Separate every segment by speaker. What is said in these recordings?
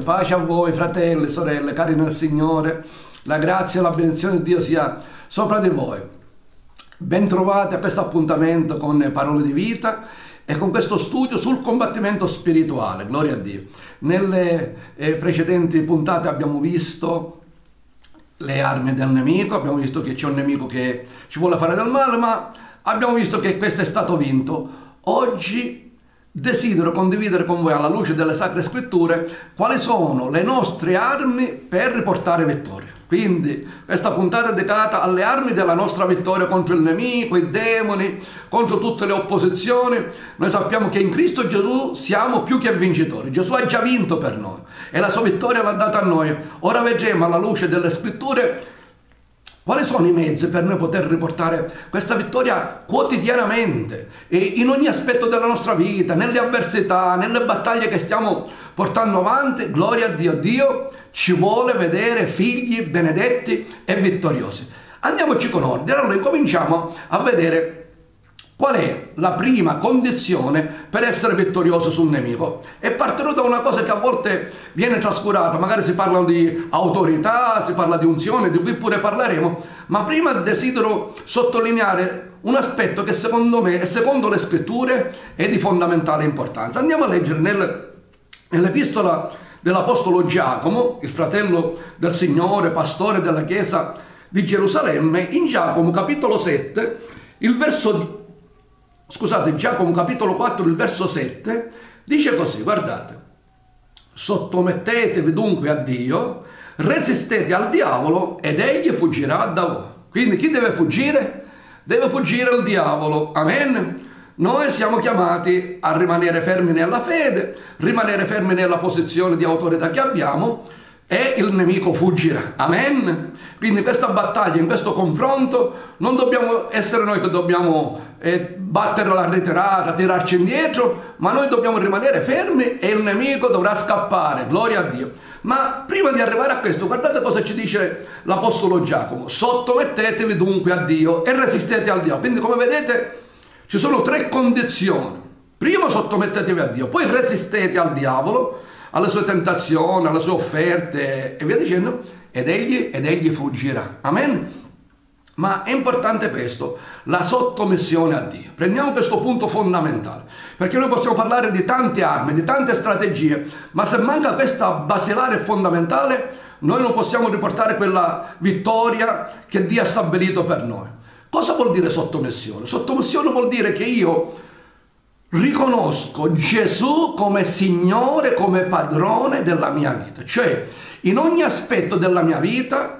Speaker 1: Pace a voi, fratelli, sorelle, cari nel Signore. La grazia e la benedizione di Dio sia sopra di voi. Bentrovati a questo appuntamento con Parole di Vita e con questo studio sul combattimento spirituale. Gloria a Dio. Nelle precedenti puntate abbiamo visto le armi del nemico, abbiamo visto che c'è un nemico che ci vuole fare del male, ma abbiamo visto che questo è stato vinto. Oggi desidero condividere con voi, alla luce delle Sacre Scritture, quali sono le nostre armi per riportare vittoria. Quindi questa puntata è dedicata alle armi della nostra vittoria contro il nemico, i demoni, contro tutte le opposizioni. Noi sappiamo che in Cristo Gesù siamo più che vincitori. Gesù ha già vinto per noi e la sua vittoria l'ha data a noi. Ora vedremo alla luce delle Scritture quali sono i mezzi per noi poter riportare questa vittoria quotidianamente e in ogni aspetto della nostra vita, nelle avversità, nelle battaglie che stiamo portando avanti. Gloria a Dio. Dio ci vuole vedere figli benedetti e vittoriosi. Andiamoci con ordine. Allora incominciamo a vedere qual è la prima condizione per essere vittorioso sul nemico. E partirò da una cosa che a volte viene trascurata, magari si parla di autorità, si parla di unzione, di cui pure parleremo, ma prima desidero sottolineare un aspetto che secondo me e secondo le Scritture è di fondamentale importanza. Andiamo a leggere nell'epistola dell'Apostolo Giacomo, il fratello del Signore, pastore della Chiesa di Gerusalemme, in Giacomo capitolo 7, Giacomo capitolo 4, il verso 7, dice così, guardate: sottomettetevi dunque a Dio, resistete al diavolo ed egli fuggirà da voi. Quindi chi deve fuggire? Deve fuggire il diavolo. Amen. Noi siamo chiamati a rimanere fermi nella fede, rimanere fermi nella posizione di autorità che abbiamo, e il nemico fuggirà. Amen. Quindi questa battaglia, in questo confronto, non dobbiamo essere noi che dobbiamo battere la ritirata, tirarci indietro, ma noi dobbiamo rimanere fermi e il nemico dovrà scappare. Gloria a Dio. Ma prima di arrivare a questo, guardate cosa ci dice l'Apostolo Giacomo: sottomettetevi dunque a Dio e resistete al diavolo. Quindi, come vedete, ci sono tre condizioni. Prima sottomettetevi a Dio, poi resistete al diavolo, alle sue tentazioni, alle sue offerte e via dicendo, ed egli fuggirà. Amen. Ma è importante questo, la sottomissione a Dio. Prendiamo questo punto fondamentale, perché noi possiamo parlare di tante armi, di tante strategie, ma se manca questa basilare fondamentale, noi non possiamo riportare quella vittoria che Dio ha stabilito per noi. Cosa vuol dire sottomissione? Sottomissione vuol dire che io riconosco Gesù come Signore, come padrone della mia vita. Cioè, in ogni aspetto della mia vita,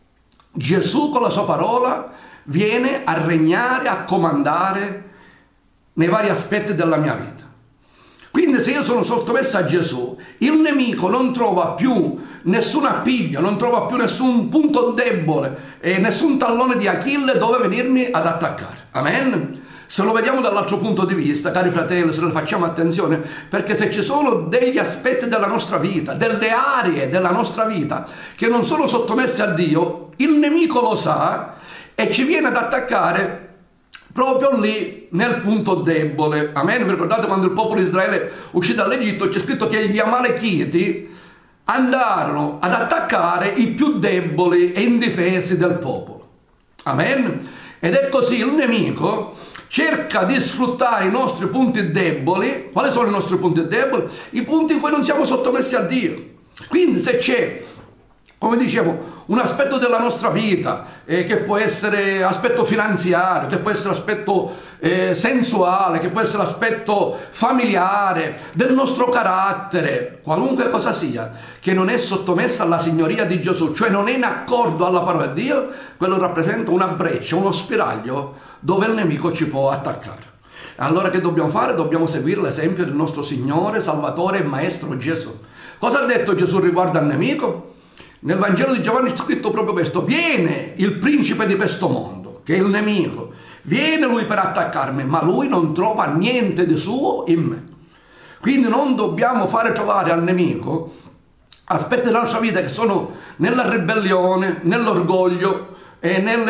Speaker 1: Gesù con la sua parola viene a regnare, a comandare nei vari aspetti della mia vita. Quindi se io sono sottomesso a Gesù, il nemico non trova più nessun appiglio, non trova più nessun punto debole e nessun tallone di Achille dove venirmi ad attaccare. Amen. Se lo vediamo dall'altro punto di vista, cari fratelli, se ne facciamo attenzione, perché se ci sono degli aspetti della nostra vita, delle aree della nostra vita che non sono sottomesse a Dio, il nemico lo sa e ci viene ad attaccare proprio lì nel punto debole. Amen. Vi ricordate quando il popolo di Israele uscì dall'Egitto? C'è scritto che gli Amalechiti andarono ad attaccare i più deboli e indifesi del popolo. Amen. Ed è così, il nemico cerca di sfruttare i nostri punti deboli. Quali sono i nostri punti deboli? I punti in cui non siamo sottomessi a Dio. Quindi se c'è, come dicevo, un aspetto della nostra vita che può essere aspetto finanziario, che può essere aspetto sensuale, che può essere aspetto familiare, del nostro carattere, qualunque cosa sia, che non è sottomessa alla signoria di Gesù, cioè non è in accordo alla parola di Dio, quello rappresenta una breccia, uno spiraglio dove il nemico ci può attaccare. Allora che dobbiamo fare? Dobbiamo seguire l'esempio del nostro Signore, Salvatore e Maestro Gesù. Cosa ha detto Gesù riguardo al nemico? Nel Vangelo di Giovanni è scritto proprio questo: viene il principe di questo mondo, che è il nemico, viene lui per attaccarmi, ma lui non trova niente di suo in me. Quindi non dobbiamo fare trovare al nemico aspetti della nostra vita che sono nella ribellione, nell'orgoglio e nel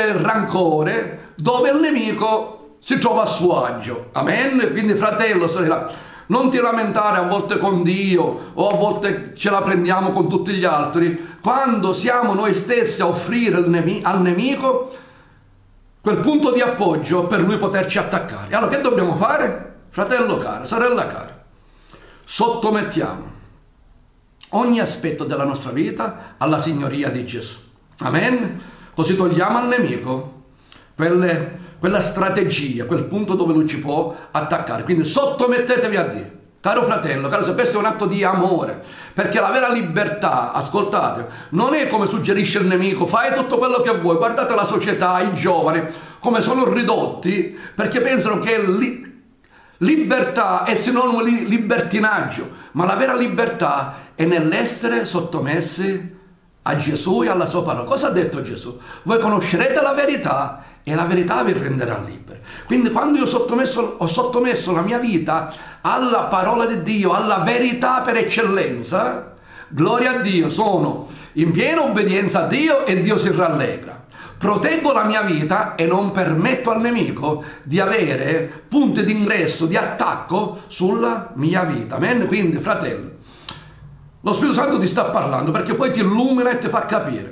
Speaker 1: rancore, dove il nemico si trova a suo agio. Amen. Quindi fratello, sorella, Non ti lamentare a volte con Dio o a volte ce la prendiamo con tutti gli altri, quando siamo noi stessi a offrire al nemico quel punto di appoggio per lui poterci attaccare. Allora che dobbiamo fare? Fratello caro, sorella cara, sottomettiamo ogni aspetto della nostra vita alla signoria di Gesù. Amen? Così togliamo al nemico quella strategia, quel punto dove lui ci può attaccare. Quindi sottomettetevi a Dio. Caro fratello, caro, se questo è un atto di amore, perché la vera libertà, ascoltate, non è come suggerisce il nemico, fai tutto quello che vuoi. Guardate la società, i giovani, come sono ridotti, perché pensano che libertà è sinonimo di libertinaggio, ma la vera libertà è nell'essere sottomessi a Gesù e alla sua parola. Cosa ha detto Gesù? Voi conoscerete la verità e la verità vi renderà liberi. Quindi quando io ho sottomesso la mia vita alla parola di Dio, alla verità per eccellenza, gloria a Dio, sono in piena obbedienza a Dio e Dio si rallegra. Proteggo la mia vita e non permetto al nemico di avere punti di ingresso, di attacco sulla mia vita. Amen? Quindi, fratello, lo Spirito Santo ti sta parlando perché poi ti illumina e ti fa capire.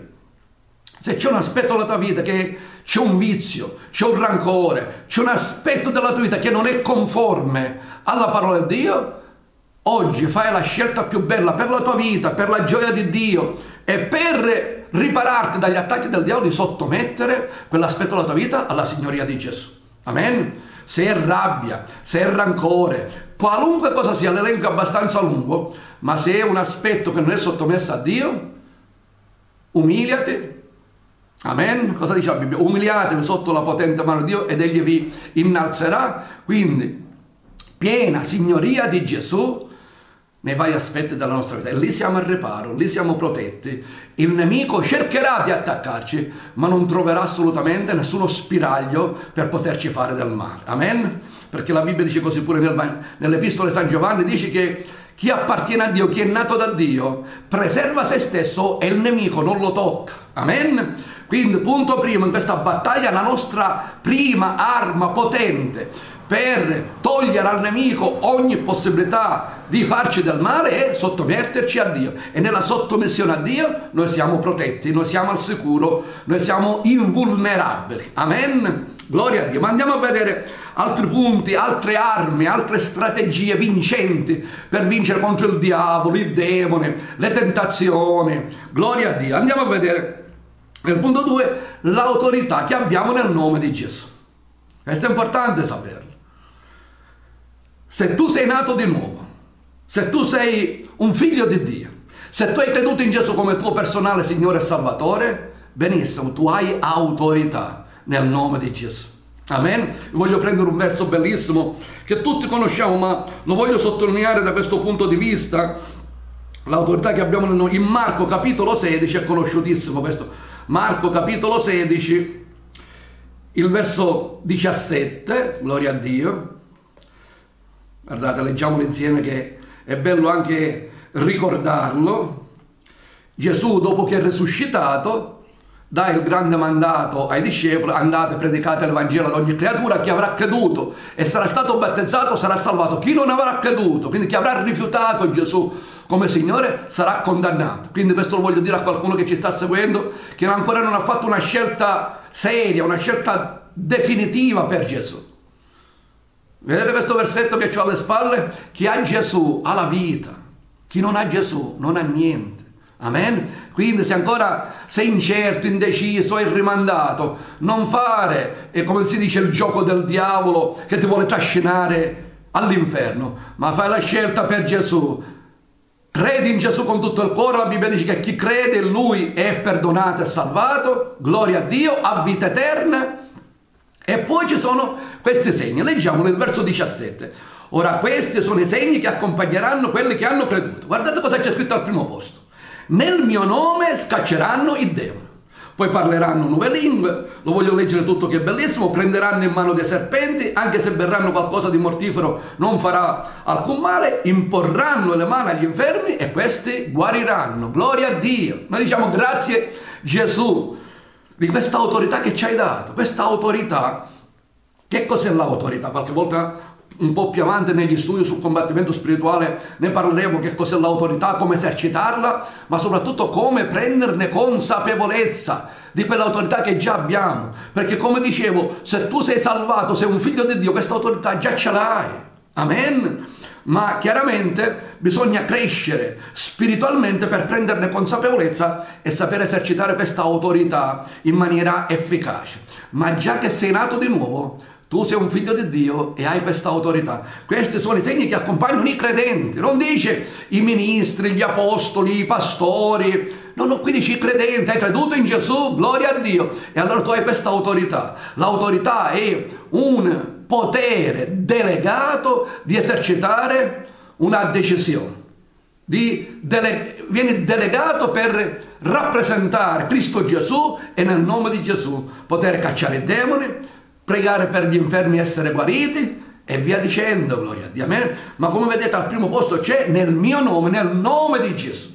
Speaker 1: Se c'è un aspetto della tua vita che c'è un vizio, c'è un rancore, c'è un aspetto della tua vita che non è conforme alla parola di Dio, oggi fai la scelta più bella per la tua vita, per la gioia di Dio e per ripararti dagli attacchi del diavolo, di sottomettere quell'aspetto della tua vita alla signoria di Gesù. Amen? Se è rabbia, se è rancore, qualunque cosa sia, l'elenco è abbastanza lungo, ma se è un aspetto che non è sottomesso a Dio, umiliati. Amen? Cosa dice la Bibbia? Umiliatevi sotto la potente mano di Dio ed egli vi innalzerà. Quindi piena signoria di Gesù nei vari aspetti della nostra vita, e lì siamo al riparo, lì siamo protetti. Il nemico cercherà di attaccarci, ma non troverà assolutamente nessuno spiraglio per poterci fare del male. Amen? Perché la Bibbia dice così pure nell'Epistola di San Giovanni, dice che chi appartiene a Dio, chi è nato da Dio, preserva se stesso e il nemico non lo tocca. Amen? Quindi, punto primo, in questa battaglia la nostra prima arma potente per togliere al nemico ogni possibilità di farci del male è sottometterci a Dio, e nella sottomissione a Dio noi siamo protetti, noi siamo al sicuro, noi siamo invulnerabili. Amen? Gloria a Dio. Ma andiamo a vedere altri punti, altre armi, altre strategie vincenti per vincere contro il diavolo, il demone, le tentazioni. Gloria a Dio. Andiamo a vedere nel punto 2 l'autorità che abbiamo nel nome di Gesù. Questo è importante saperlo. Se tu sei nato di nuovo, se tu sei un figlio di Dio, se tu hai creduto in Gesù come tuo personale Signore e Salvatore, benissimo, tu hai autorità nel nome di Gesù. Amen? Voglio prendere un verso bellissimo che tutti conosciamo, ma lo voglio sottolineare da questo punto di vista. L'autorità che abbiamo nel nome, in Marco capitolo 16, è conosciutissimo questo. Marco capitolo 16, il verso 17, gloria a Dio. Guardate, leggiamolo insieme che è bello anche ricordarlo. Gesù, dopo che è risuscitato, dà il grande mandato ai discepoli: andate, predicate l'Evangelo ad ogni creatura, chi avrà creduto e sarà stato battezzato sarà salvato, chi non avrà creduto, quindi chi avrà rifiutato Gesù come Signore, sarà condannato. Quindi questo lo voglio dire a qualcuno che ci sta seguendo, che ancora non ha fatto una scelta seria, una scelta definitiva per Gesù. Vedete questo versetto che ho alle spalle? Chi ha Gesù ha la vita, chi non ha Gesù non ha niente. Amen? Quindi se ancora sei incerto, indeciso e rimandato, non fare, come si dice, il gioco del diavolo che ti vuole trascinare all'inferno, ma fai la scelta per Gesù. Credi in Gesù con tutto il cuore. La Bibbia dice che chi crede in Lui è perdonato e salvato, gloria a Dio, ha vita eterna. E poi ci sono questi segni, leggiamo nel verso 17. Ora questi sono i segni che accompagneranno quelli che hanno creduto. Guardate cosa c'è scritto al primo posto: nel mio nome scacceranno i demoni, poi parleranno nuove lingue, lo voglio leggere tutto che è bellissimo, prenderanno in mano dei serpenti, anche se berranno qualcosa di mortifero non farà alcun male, imporranno le mani agli infermi e questi guariranno. Gloria a Dio. Noi diciamo grazie Gesù di questa autorità che ci hai dato. Questa autorità, che cos'è l'autorità? Qualche volta un po' più avanti negli studi sul combattimento spirituale ne parleremo, che cos'è l'autorità, come esercitarla, ma soprattutto come prenderne consapevolezza di quell'autorità che già abbiamo. Perché come dicevo, se tu sei salvato, sei un figlio di Dio, questa autorità già ce l'hai. Amen? Ma chiaramente bisogna crescere spiritualmente per prenderne consapevolezza e sapere esercitare questa autorità in maniera efficace. Ma già che sei nato di nuovo, tu sei un figlio di Dio e hai questa autorità. Questi sono i segni che accompagnano i credenti. Non dice i ministri, gli apostoli, i pastori. No, qui dice i credenti. Hai creduto in Gesù, gloria a Dio. E allora tu hai questa autorità. L'autorità è un potere delegato di esercitare una decisione. Viene delegato per rappresentare Cristo Gesù e nel nome di Gesù poter cacciare i demoni, pregare per gli infermi essere guariti e via dicendo, gloria a Dio. Amen. Ma come vedete al primo posto c'è nel mio nome, nel nome di Gesù.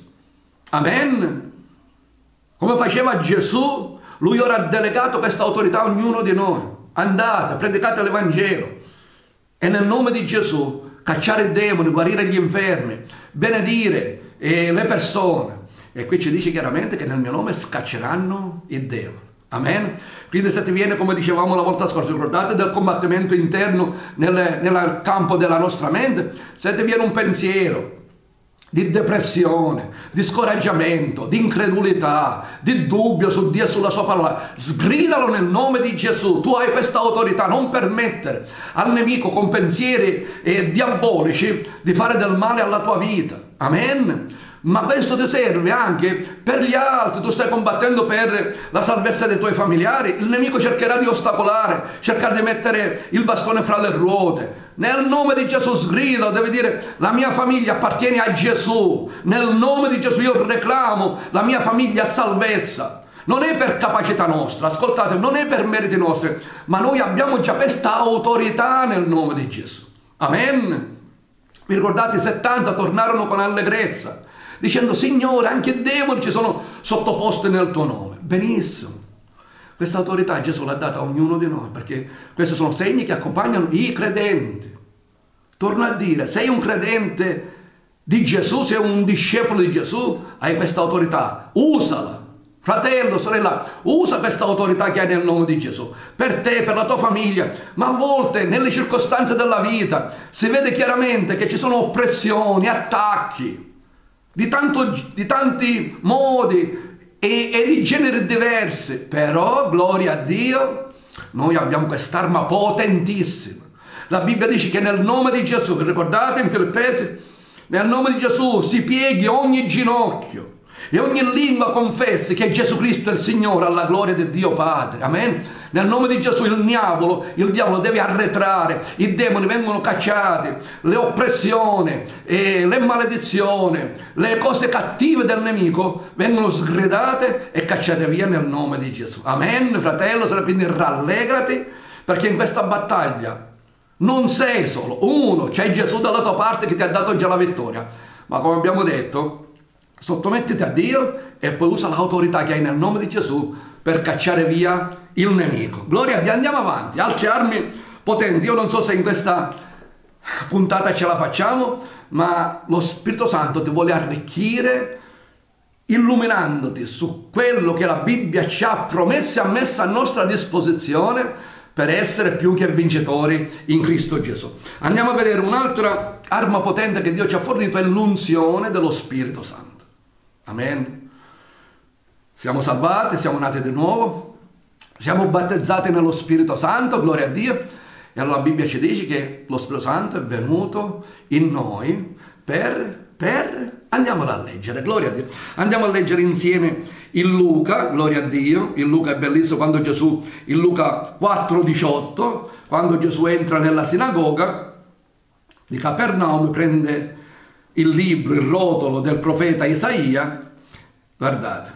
Speaker 1: Amen. Come faceva Gesù, lui ora ha delegato questa autorità a ognuno di noi. Andate, predicate l'Evangelo e nel nome di Gesù cacciare i demoni, guarire gli infermi, benedire le persone. E qui ci dice chiaramente che nel mio nome scacceranno i demoni. Amen. Quindi se ti viene, come dicevamo la volta scorsa, ricordate del combattimento interno nel campo della nostra mente, se ti viene un pensiero di depressione, di scoraggiamento, di incredulità, di dubbio su Dio e sulla sua parola, sgridalo nel nome di Gesù. Tu hai questa autorità, non permettere al nemico con pensieri diabolici di fare del male alla tua vita. Amen. Ma questo ti serve anche per gli altri. Tu stai combattendo per la salvezza dei tuoi familiari, il nemico cercherà di ostacolare, cercherà di mettere il bastone fra le ruote. Nel nome di Gesù sgrida, devi dire: la mia famiglia appartiene a Gesù, nel nome di Gesù io reclamo la mia famiglia a salvezza. Non è per capacità nostra, ascoltate, non è per meriti nostri, ma noi abbiamo già questa autorità nel nome di Gesù. Amen. Vi ricordate, i 70 tornarono con allegrezza dicendo: Signore, anche i demoni ci sono sottoposti nel tuo nome. Benissimo. Questa autorità Gesù l'ha data a ognuno di noi, perché questi sono segni che accompagnano i credenti. Torno a dire, sei un credente di Gesù, sei un discepolo di Gesù, hai questa autorità, usala. Fratello, sorella, usa questa autorità che hai nel nome di Gesù, per te, per la tua famiglia. Ma a volte nelle circostanze della vita si vede chiaramente che ci sono oppressioni, attacchi, di tanti modi e di generi diversi, però gloria a Dio, noi abbiamo quest'arma potentissima. La Bibbia dice che nel nome di Gesù, vi ricordate in Filippesi, nel nome di Gesù si pieghi ogni ginocchio e ogni lingua confessi che Gesù Cristo è il Signore, alla gloria di Dio Padre. Amen. Nel nome di Gesù il diavolo deve arretrare, i demoni vengono cacciati, le oppressioni, le maledizioni, le cose cattive del nemico vengono sgridate e cacciate via nel nome di Gesù. Amen, fratello, quindi rallegrati, perché in questa battaglia non sei solo, uno, c'è Gesù dalla tua parte che ti ha dato già la vittoria. Ma come abbiamo detto, sottomettiti a Dio e poi usa l'autorità che hai nel nome di Gesù per cacciare via il nemico. Gloria a Dio, andiamo avanti. Altre armi potenti. Io non so se in questa puntata ce la facciamo, ma lo Spirito Santo ti vuole arricchire illuminandoti su quello che la Bibbia ci ha promesso e ha messo a nostra disposizione per essere più che vincitori in Cristo Gesù. Andiamo a vedere un'altra arma potente che Dio ci ha fornito, è l'unzione dello Spirito Santo. Amen. Siamo salvati, siamo nati di nuovo, siamo battezzati nello Spirito Santo, gloria a Dio. E allora la Bibbia ci dice che lo Spirito Santo è venuto in noi andiamo a leggere, gloria a Dio. Andiamo a leggere insieme in Luca, gloria a Dio. In Luca è bellissimo quando Gesù, in Luca 4,18, quando Gesù entra nella sinagoga di Capernaum, prende il libro, il rotolo del profeta Isaia. Guardate.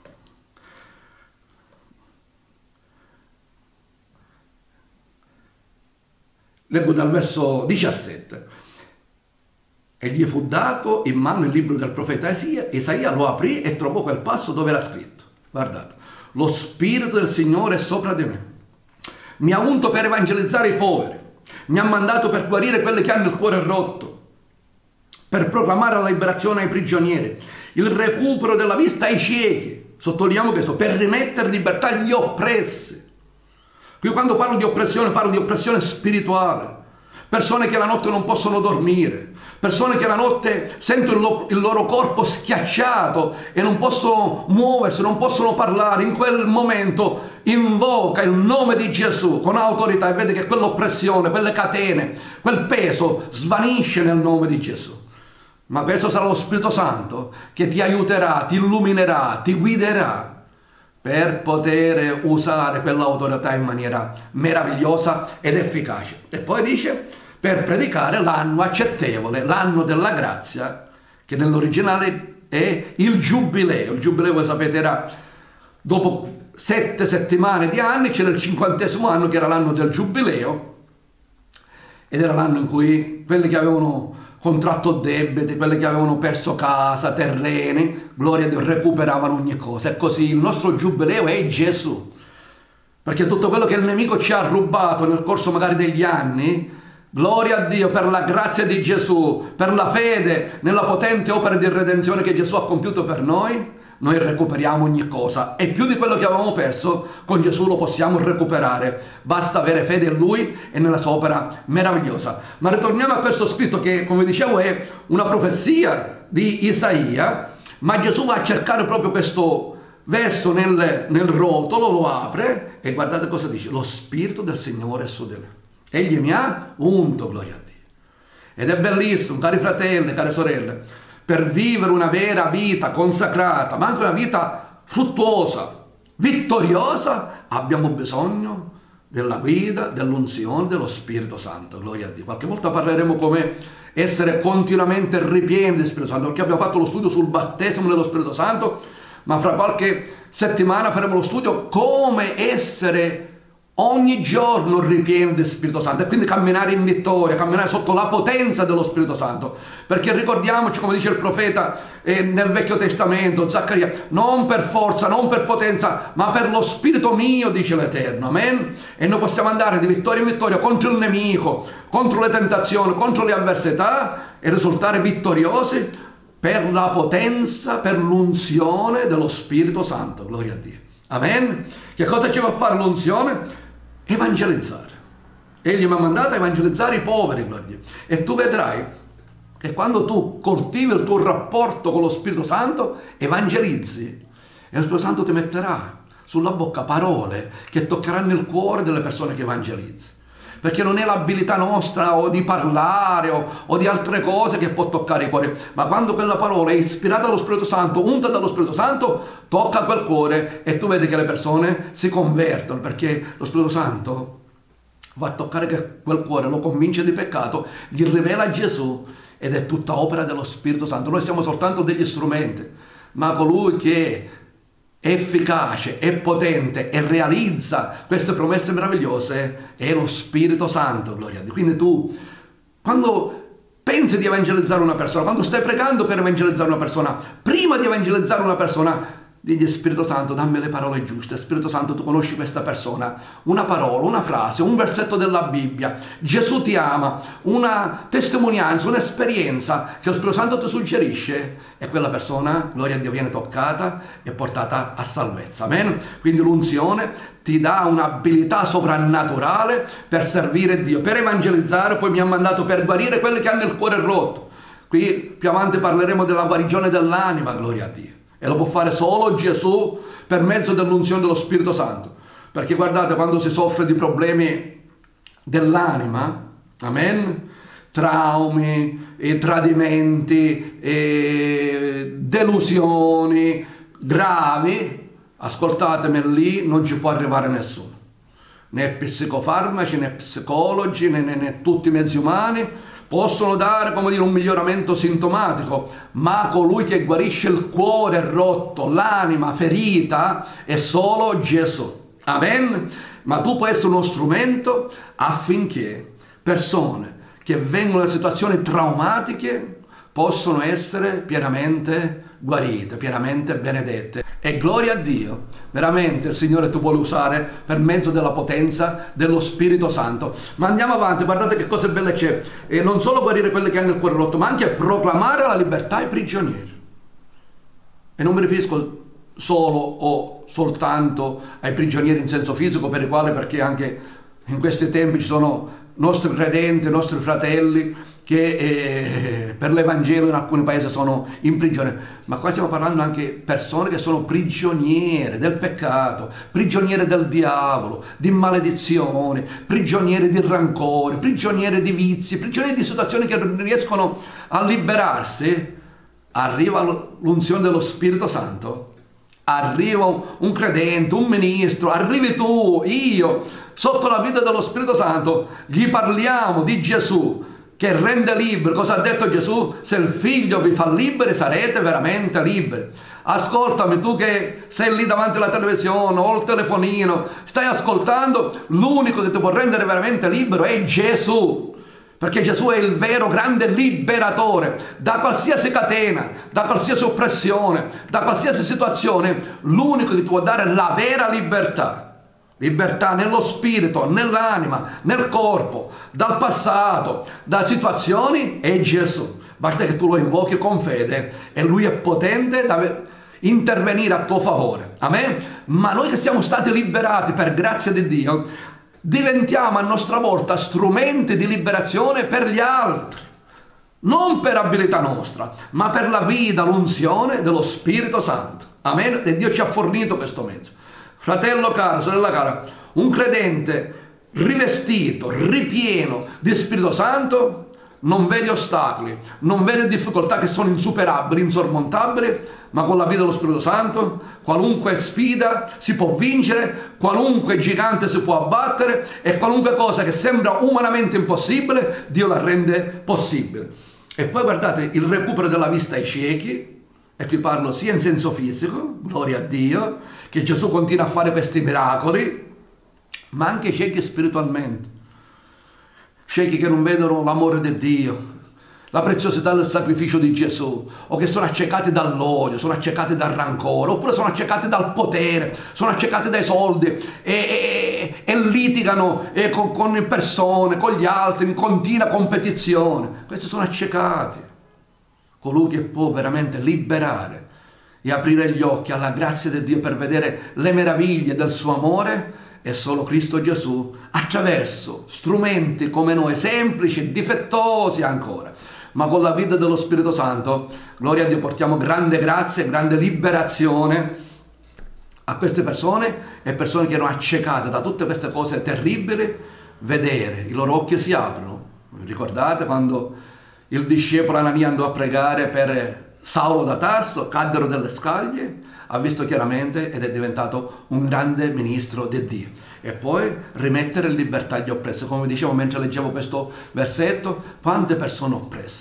Speaker 1: Leggo dal verso 17. E gli fu dato in mano il libro del profeta Isaia, lo aprì e trovò quel passo dove era scritto. Guardate. Lo Spirito del Signore è sopra di me. Mi ha unto per evangelizzare i poveri. Mi ha mandato per guarire quelli che hanno il cuore rotto, per proclamare la liberazione ai prigionieri, il recupero della vista ai ciechi, sottolineiamo questo, per rimettere in libertà gli oppressi. Qui quando parlo di oppressione spirituale, persone che la notte non possono dormire, persone che la notte sentono il loro corpo schiacciato e non possono muoversi, non possono parlare. In quel momento invoca il nome di Gesù con autorità e vede che quell'oppressione, quelle catene, quel peso svanisce nel nome di Gesù. Ma questo sarà lo Spirito Santo che ti aiuterà, ti illuminerà, ti guiderà per poter usare quell'autorità in maniera meravigliosa ed efficace. E poi dice, per predicare l'anno accettevole, l'anno della grazia, che nell'originale è il Giubileo. Il Giubileo, voi sapete, era dopo 7 settimane di anni, c'era il 50° anno che era l'anno del Giubileo, ed era l'anno in cui quelli che avevano contratto debiti, quelli che avevano perso casa, terreni, gloria a Dio, recuperavano ogni cosa. E così il nostro Giubileo è Gesù, perché tutto quello che il nemico ci ha rubato nel corso magari degli anni, gloria a Dio, per la grazia di Gesù, per la fede nella potente opera di redenzione che Gesù ha compiuto per noi recuperiamo ogni cosa, e più di quello che avevamo perso con Gesù lo possiamo recuperare. Basta avere fede in Lui e nella sua opera meravigliosa. Ma ritorniamo a questo scritto che, come dicevo, è una profezia di Isaia, ma Gesù va a cercare proprio questo verso nel rotolo, lo apre e guardate cosa dice: lo Spirito del Signore è su di me. Egli mi ha unto, gloria a Dio. Ed è bellissimo, cari fratelli, care sorelle, per vivere una vera vita consacrata, ma anche una vita fruttuosa, vittoriosa, abbiamo bisogno della guida, dell'unzione dello Spirito Santo, gloria a Dio. Qualche volta parleremo come essere continuamente ripieni di Spirito Santo, perché abbiamo fatto lo studio sul battesimo dello Spirito Santo, ma fra qualche settimana faremo lo studio come essere ogni giorno ripieni di Spirito Santo, e quindi camminare in vittoria, camminare sotto la potenza dello Spirito Santo. Perché ricordiamoci, come dice il profeta nel Vecchio Testamento, Zaccaria, non per forza, non per potenza, ma per lo Spirito mio, dice l'Eterno. Amen? E noi possiamo andare di vittoria in vittoria contro il nemico, contro le tentazioni, contro le avversità, e risultare vittoriosi per la potenza, per l'unzione dello Spirito Santo. Gloria a Dio. Amen? Che cosa ci va a fare l'unzione? Evangelizzare. Egli mi ha mandato a evangelizzare i poveri, gloria a Dio. E tu vedrai che quando tu coltivi il tuo rapporto con lo Spirito Santo, evangelizzi, e lo Spirito Santo ti metterà sulla bocca parole che toccheranno il cuore delle persone che evangelizzi. Perché non è l'abilità nostra o di parlare o di altre cose che può toccare i cuori, ma quando quella parola è ispirata dallo Spirito Santo, unta dallo Spirito Santo, tocca quel cuore e tu vedi che le persone si convertono, perché lo Spirito Santo va a toccare quel cuore, lo convince di peccato, gli rivela Gesù, ed è tutta opera dello Spirito Santo. Noi siamo soltanto degli strumenti, ma colui che è efficace, è potente e realizza queste promesse meravigliose è lo Spirito Santo, gloria a Dio. Quindi tu, quando pensi di evangelizzare una persona, quando stai pregando per evangelizzare una persona, prima di evangelizzare una persona, digli: Spirito Santo, dammi le parole giuste. Spirito Santo, tu conosci questa persona, una parola, una frase, un versetto della Bibbia, Gesù ti ama, una testimonianza, un'esperienza che lo Spirito Santo ti suggerisce, e quella persona, gloria a Dio, viene toccata e portata a salvezza. Amen? Quindi l'unzione ti dà un'abilità soprannaturale per servire Dio, per evangelizzare. Poi mi ha mandato per guarire quelli che hanno il cuore rotto. Qui più avanti parleremo della guarigione dell'anima, gloria a Dio. E lo può fare solo Gesù per mezzo dell'unzione dello Spirito Santo. Perché guardate, quando si soffre di problemi dell'anima, amen, traumi, tradimenti, delusioni gravi, ascoltatemi, lì non ci può arrivare nessuno. Né psicofarmaci, né psicologi, né tutti i mezzi umani possono dare, come dire, un miglioramento sintomatico, ma colui che guarisce il cuore rotto, l'anima ferita, è solo Gesù. Amen? Ma tu puoi essere uno strumento affinché persone che vengono da situazioni traumatiche possono essere pienamente guarite, pienamente benedette. E gloria a Dio, veramente il Signore ti vuole usare per mezzo della potenza dello Spirito Santo. Ma andiamo avanti, guardate che cose belle c'è. E non solo guarire quelli che hanno il cuore rotto, ma anche proclamare la libertà ai prigionieri. E non mi riferisco solo o soltanto ai prigionieri in senso fisico, per i quali, perché anche in questi tempi ci sono nostri credenti, nostri fratelli che per l'Evangelo in alcuni paesi sono in prigione, ma qua stiamo parlando anche di persone che sono prigioniere del peccato, prigioniere del diavolo, di maledizione, prigioniere di rancore, prigioniere di vizi, prigionieri di situazioni che non riescono a liberarsi. Arriva l'unzione dello Spirito Santo, arriva un credente, un ministro, arrivi tu, io, sotto la guida dello Spirito Santo, gli parliamo di Gesù che rende liberi. Cosa ha detto Gesù? Se il Figlio vi fa liberi, sarete veramente liberi. Ascoltami, tu che sei lì davanti alla televisione o al telefonino, stai ascoltando, l'unico che ti può rendere veramente libero è Gesù. Perché Gesù è il vero grande liberatore da qualsiasi catena, da qualsiasi oppressione, da qualsiasi situazione. L'unico che ti può dare la vera libertà. Libertà nello spirito, nell'anima, nel corpo, dal passato, da situazioni, è Gesù. Basta che tu lo invochi con fede e Lui è potente da intervenire a tuo favore. Amen? Ma noi che siamo stati liberati per grazia di Dio, diventiamo a nostra volta strumenti di liberazione per gli altri, non per abilità nostra, ma per la guida, l'unzione dello Spirito Santo. Amen? E Dio ci ha fornito questo mezzo. Fratello caro, sorella cara, un credente rivestito, ripieno di Spirito Santo non vede ostacoli, non vede difficoltà che sono insuperabili, insormontabili, ma con la vita dello Spirito Santo qualunque sfida si può vincere, qualunque gigante si può abbattere e qualunque cosa che sembra umanamente impossibile, Dio la rende possibile. E poi guardate il recupero della vista ai ciechi, e qui parlo sia in senso fisico, gloria a Dio, che Gesù continua a fare questi miracoli, ma anche i ciechi spiritualmente. Ciechi che non vedono l'amore di Dio, la preziosità del sacrificio di Gesù, o che sono accecati dall'odio, sono accecati dal rancore, oppure sono accecati dal potere, sono accecati dai soldi e litigano con persone, con gli altri, in continua competizione. Questi sono accecati. Colui che può veramente liberare e aprire gli occhi alla grazia di Dio per vedere le meraviglie del suo amore è solo Cristo Gesù, attraverso strumenti come noi, semplici, difettosi ancora, ma con la vita dello Spirito Santo, gloria a Dio, portiamo grande grazia e grande liberazione a queste persone e persone che erano accecate da tutte queste cose terribili, vedere, i loro occhi si aprono. Ricordate quando il discepolo Anania andò a pregare per Saulo da Tarso, caddero delle scaglie, ha visto chiaramente ed è diventato un grande ministro di Dio. E poi rimettere in libertà gli oppressi. Come dicevo mentre leggevo questo versetto, quante persone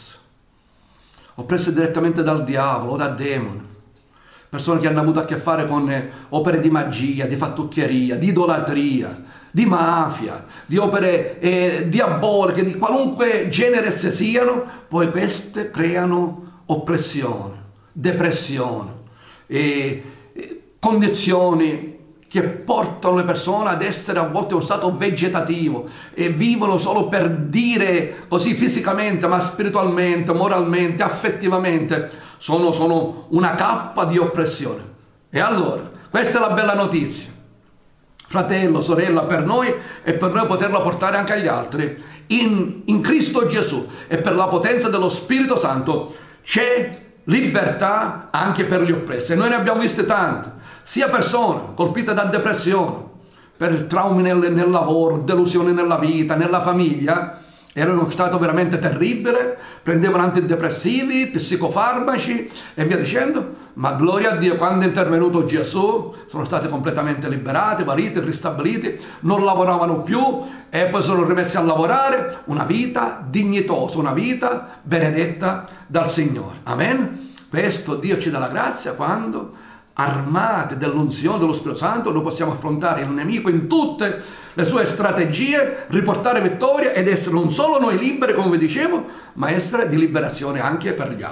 Speaker 1: oppresse direttamente dal diavolo o da demoni, persone che hanno avuto a che fare con opere di magia, di fattucchieria, di idolatria, di mafia, di opere diaboliche, di qualunque genere esse siano, poi queste creano oppressione, depressione, condizioni che portano le persone ad essere a volte in uno stato vegetativo e vivono solo per dire così fisicamente, ma spiritualmente, moralmente, affettivamente sono una cappa di oppressione. E allora, questa è la bella notizia, fratello, sorella, per noi e per noi poterla portare anche agli altri. In Cristo Gesù e per la potenza dello Spirito Santo c'è libertà anche per gli oppressi. E noi ne abbiamo viste tante, sia persone colpite da depressione, per traumi nel lavoro, delusioni nella vita, nella famiglia, era uno stato veramente terribile, prendevano antidepressivi, psicofarmaci e via dicendo, ma gloria a Dio, quando è intervenuto Gesù sono stati completamente liberati, guariti, ristabiliti, non lavoravano più e poi sono rimessi a lavorare, una vita dignitosa, una vita benedetta dal Signore. Amen? Questo Dio ci dà la grazia quando, armati dell'unzione dello Spirito Santo, noi possiamo affrontare il nemico in tutte le sue strategie, riportare vittoria ed essere non solo noi liberi, come vi dicevo, ma essere di liberazione anche per gli altri.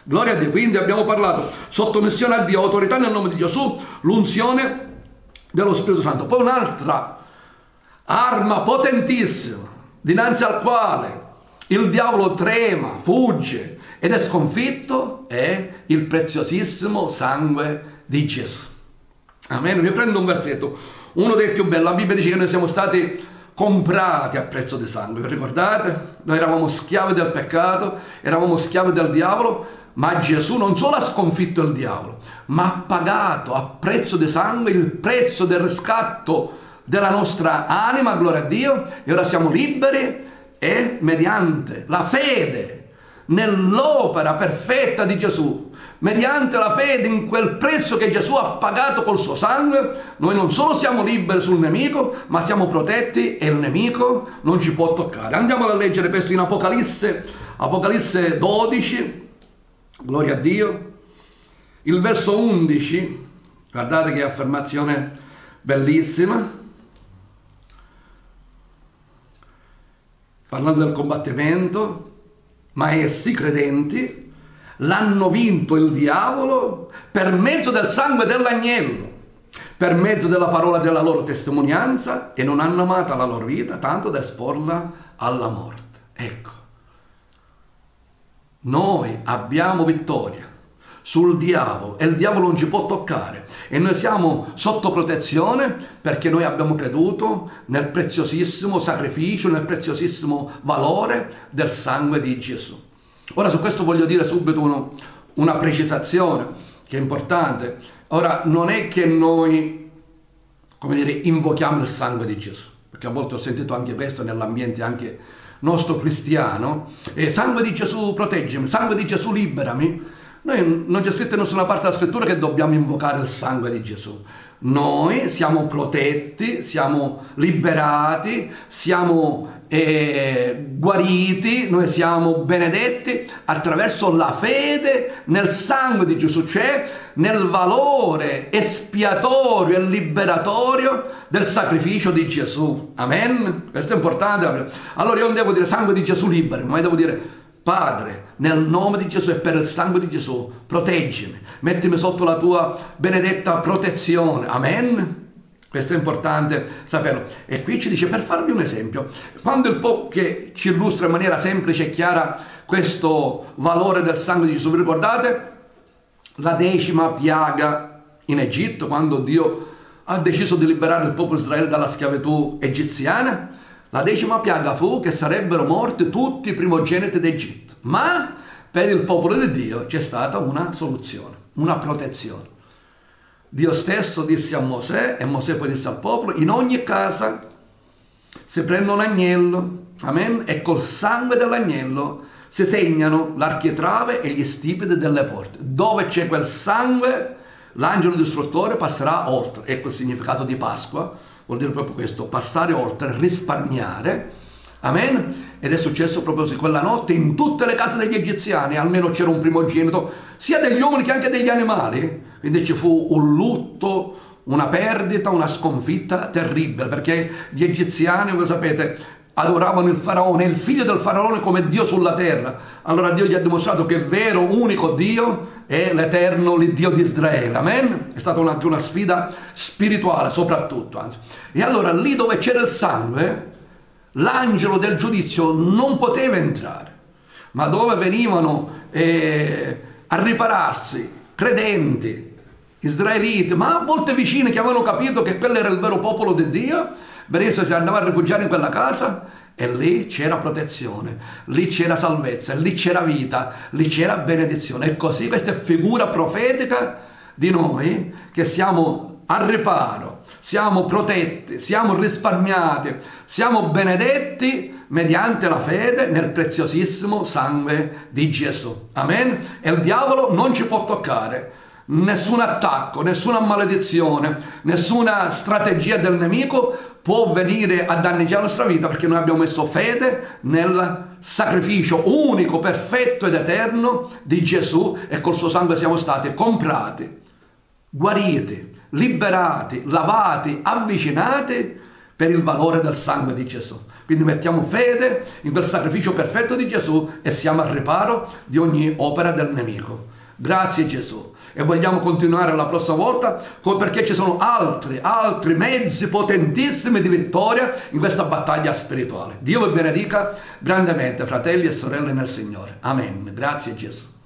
Speaker 1: Gloria a Dio. Quindi abbiamo parlato sottomissione a Dio, autorità nel nome di Gesù, l'unzione dello Spirito Santo. Poi un'altra arma potentissima dinanzi al quale il diavolo trema, fugge ed è sconfitto è il preziosissimo sangue di Gesù. Amen. Vi prendo un versetto, uno dei più belli. La Bibbia dice che noi siamo stati comprati a prezzo di sangue. Vi ricordate? Noi eravamo schiavi del peccato, eravamo schiavi del diavolo, ma Gesù non solo ha sconfitto il diavolo, ma ha pagato a prezzo di sangue il prezzo del riscatto della nostra anima, gloria a Dio, e ora siamo liberi e mediante la fede nell'opera perfetta di Gesù, mediante la fede in quel prezzo che Gesù ha pagato col suo sangue, noi non solo siamo liberi sul nemico, ma siamo protetti e il nemico non ci può toccare. Andiamo a leggere questo in Apocalisse 12, gloria a Dio, il verso 11, guardate che affermazione bellissima, parlando del combattimento. Ma essi, credenti, l'hanno vinto il diavolo per mezzo del sangue dell'agnello, per mezzo della parola della loro testimonianza, e non hanno amato la loro vita tanto da esporla alla morte. Ecco, noi abbiamo vittoria sul diavolo e il diavolo non ci può toccare, e noi siamo sotto protezione perché noi abbiamo creduto nel preziosissimo sacrificio, nel preziosissimo valore del sangue di Gesù. Ora su questo voglio dire subito una precisazione che è importante. Ora non è che noi, come dire, invochiamo il sangue di Gesù, perché a volte ho sentito anche questo nell'ambiente anche nostro cristiano, sangue di Gesù proteggimi, sangue di Gesù liberami. Noi non c'è scritto in nessuna parte della scrittura che dobbiamo invocare il sangue di Gesù. Noi siamo protetti, siamo liberati, siamo guariti, noi siamo benedetti attraverso la fede nel sangue di Gesù, cioè nel valore espiatorio e liberatorio del sacrificio di Gesù. Amen? Questo è importante. Allora io non devo dire sangue di Gesù liberi, ma devo dire: Padre, nel nome di Gesù e per il sangue di Gesù, proteggimi, mettimi sotto la tua benedetta protezione. Amen? Questo è importante saperlo. E qui ci dice, per farvi un esempio, quando il Papa che ci illustra in maniera semplice e chiara questo valore del sangue di Gesù, vi ricordate? La 10ª piaga in Egitto, quando Dio ha deciso di liberare il popolo Israele dalla schiavitù egiziana. La 10ª piaga fu che sarebbero morti tutti i primogeniti d'Egitto, ma per il popolo di Dio c'è stata una soluzione, una protezione. Dio stesso disse a Mosè, e Mosè poi disse al popolo: in ogni casa si prende un agnello, amen, e col sangue dell'agnello si segnano l'architrave e gli stipiti delle porte. Dove c'è quel sangue, l'angelo distruttore passerà oltre. Ecco il significato di Pasqua. Vuol dire proprio questo, passare oltre, risparmiare, amen? Ed è successo proprio così, quella notte in tutte le case degli egiziani, almeno c'era un primogenito, sia degli uomini che anche degli animali, quindi ci fu un lutto, una perdita, una sconfitta terribile, perché gli egiziani, voi sapete, adoravano il faraone, il figlio del faraone come Dio sulla terra. Allora Dio gli ha dimostrato che vero, unico Dio è l'eterno Dio di Israele, amen? È stata anche una sfida spirituale soprattutto, anzi. E allora lì dove c'era il sangue, l'angelo del giudizio non poteva entrare, ma dove venivano a ripararsi credenti, israeliti, ma a volte vicini che avevano capito che quello era il vero popolo di Dio, benissimo, si andava a rifugiare in quella casa e lì c'era protezione, lì c'era salvezza, lì c'era vita, lì c'era benedizione. E così questa è figura profetica di noi che siamo al riparo, siamo protetti, siamo risparmiati, siamo benedetti mediante la fede nel preziosissimo sangue di Gesù. Amen? E il diavolo non ci può toccare. Nessun attacco, nessuna maledizione, nessuna strategia del nemico può venire a danneggiare la nostra vita, perché noi abbiamo messo fede nel sacrificio unico, perfetto ed eterno di Gesù, e col suo sangue siamo stati comprati, guariti, liberati, lavati, avvicinati per il valore del sangue di Gesù. Quindi mettiamo fede in quel sacrificio perfetto di Gesù e siamo al riparo di ogni opera del nemico. Grazie Gesù. E vogliamo continuare la prossima volta perché ci sono altri mezzi potentissimi di vittoria in questa battaglia spirituale. Dio vi benedica grandemente, fratelli e sorelle nel Signore. Amen. Grazie Gesù.